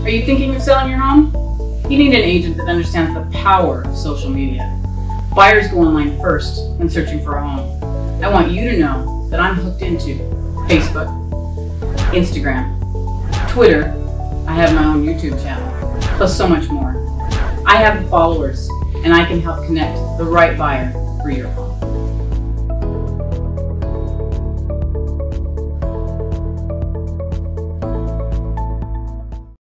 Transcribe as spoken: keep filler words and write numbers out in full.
Are you thinking of selling your home? You need an agent that understands the power of social media. Buyers go online first when searching for a home. I want you to know that I'm hooked into Facebook, Instagram, Twitter. I have my own YouTube channel, plus so much more. I have the followers, and I can help connect the right buyer for your home.